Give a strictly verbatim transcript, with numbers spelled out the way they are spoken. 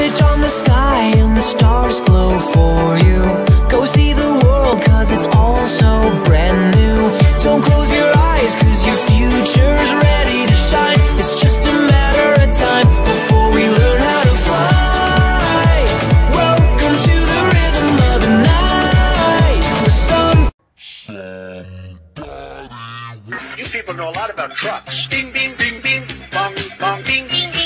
switch on the sky and the stars glow for you. Go see the world, cause it's all so brand new. Don't close your eyes, cause your future's ready to shine. It's just a matter of time before we learn how to fly. Welcome to the rhythm of the night. With some You people know a lot about trucks. Ding, ding, ding, ding, bong, bong, ding, ding, ding.